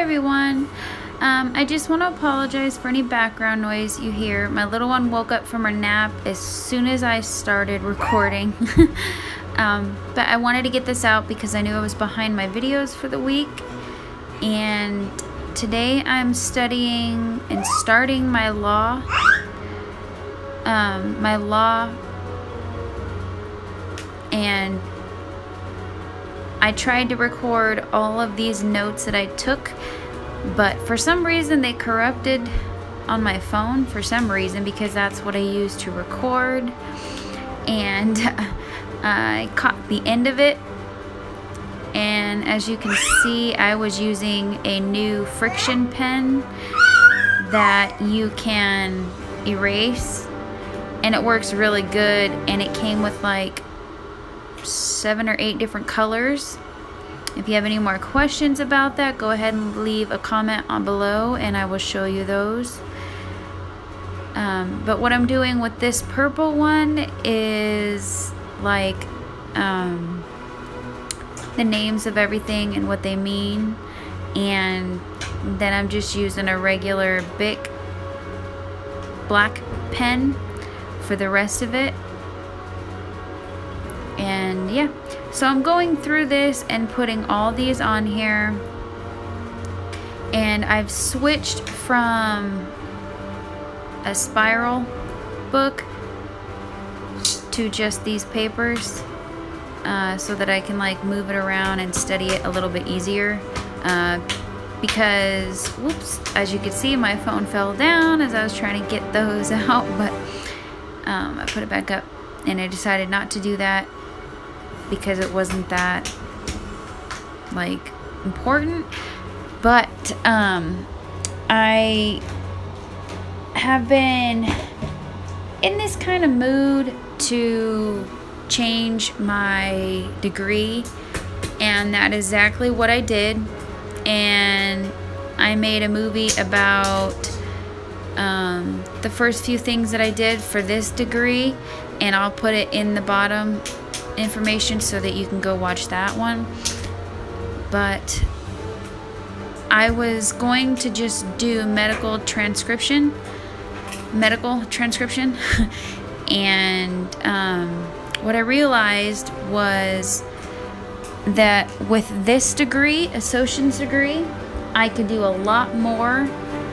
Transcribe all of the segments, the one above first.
everyone. I just want to apologize for any background noise you hear. My little one woke up from her nap as soon as I started recording. But I wanted to get this out because I knew I was behind my videos for the week. And today I'm studying and starting my law. And I tried to record all of these notes that I took, but for some reason they corrupted on my phone for some reason, because that's what I use to record, and I caught the end of it. And as you can see, I was using a new friction pen that you can erase, and it works really good, and it came with like 7 or 8 different colors. If you have any more questions about that, go ahead and leave a comment on below and I will show you those. But what I'm doing with this purple one is like the names of everything and what they mean, and then I'm just using a regular Bic black pen for the rest of it. And yeah, so I'm going through this and putting all these on here, and I've switched from a spiral book to just these papers so that I can like move it around and study it a little bit easier, because whoops, as you can see, my phone fell down as I was trying to get those out, but I put it back up, and I decided not to do that because it wasn't that like important. But I have been in this kind of mood to change my degree, and that is exactly what I did. And I made a movie about the first few things that I did for this degree, and I'll put it in the bottom information so that you can go watch that one. But I was going to just do medical transcription and what I realized was that with this degree, associate's degree, I could do a lot more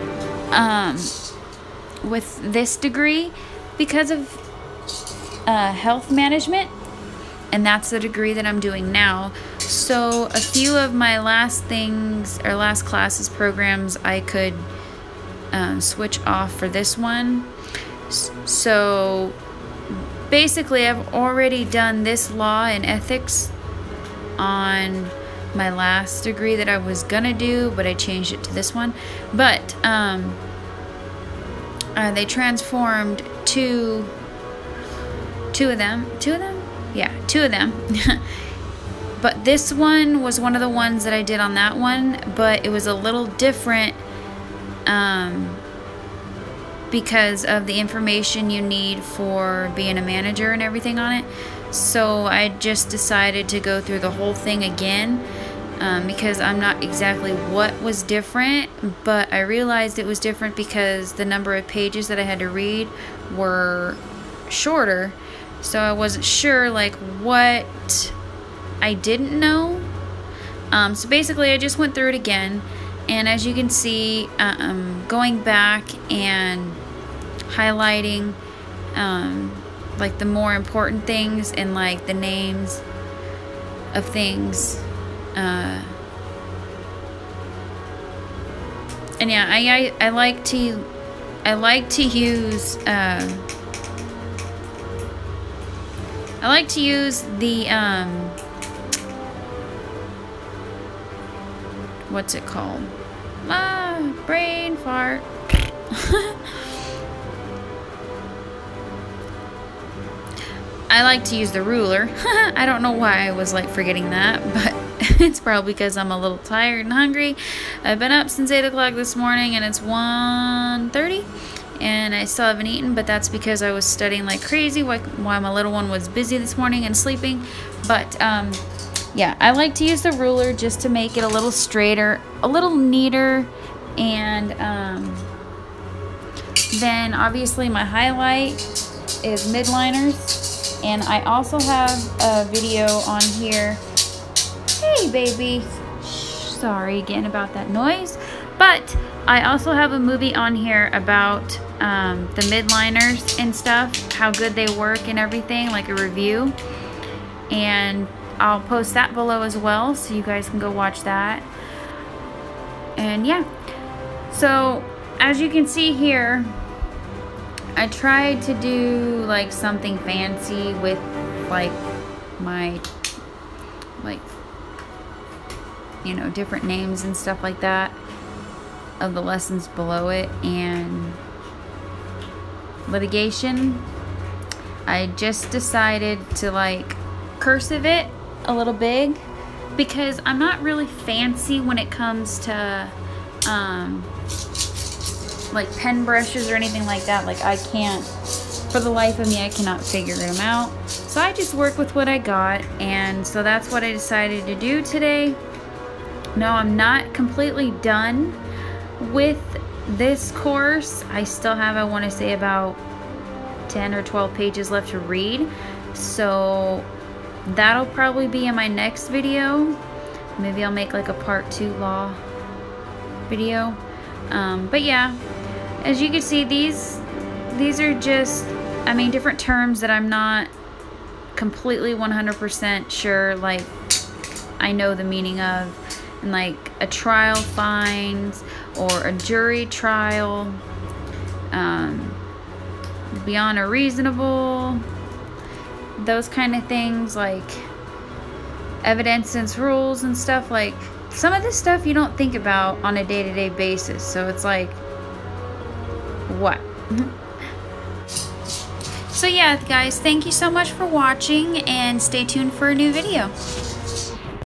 with this degree because of health management, and that's the degree that I'm doing now. So a few of my last classes programs I could switch off for this one. So basically I've already done this law and ethics on my last degree that I was gonna do, but I changed it to this one. But they transformed two of them. Yeah, 2 of them. But this one was one of the ones that I did on that one, but it was a little different because of the information you need for being a manager and everything on it. So I just decided to go through the whole thing again, because I'm not exactly what was different, but I realized it was different because the number of pages that I had to read were shorter. So I wasn't sure like what I didn't know. So basically I just went through it again, and as you can see, going back and highlighting like the more important things and like the names of things, and yeah, I like to use the what's it called? Brain fart. I like to use the ruler. I don't know why I was like forgetting that, but it's probably because I'm a little tired and hungry. I've been up since 8 o'clock this morning and it's 1:30 and I still haven't eaten, but that's because I was studying like crazy while my little one was busy this morning and sleeping. But yeah, I like to use the ruler just to make it a little straighter, a little neater, and then obviously my highlight is midliners, and I also have a video on here. Hey baby, sorry again about that noise, but I also have a movie on here about the midliners and stuff, how good they work and everything, like a review, and I'll post that below as well, so you guys can go watch that. And yeah, so as you can see here, I tried to do like something fancy with like my, like, you know, different names and stuff like that of the lessons below it. And litigation, I just decided to like cursive it a little big because I'm not really fancy when it comes to like pen brushes or anything like that. Like I can't, for the life of me, I cannot figure them out. So I just work with what I got, and so that's what I decided to do today. No, I'm not completely done with this course. I still have, I want to say, about 10 or 12 pages left to read. So that'll probably be in my next video. Maybe I'll make like a part 2 law video. But yeah, as you can see, these are just, I mean, different terms that I'm not completely 100% sure, like, I know the meaning of. And like a trial fines or a jury trial, beyond a reasonable, those kind of things, like evidence rules and stuff. Like some of this stuff you don't think about on a day-to-day basis, so it's like, what? So yeah, guys, thank you so much for watching, and stay tuned for a new video.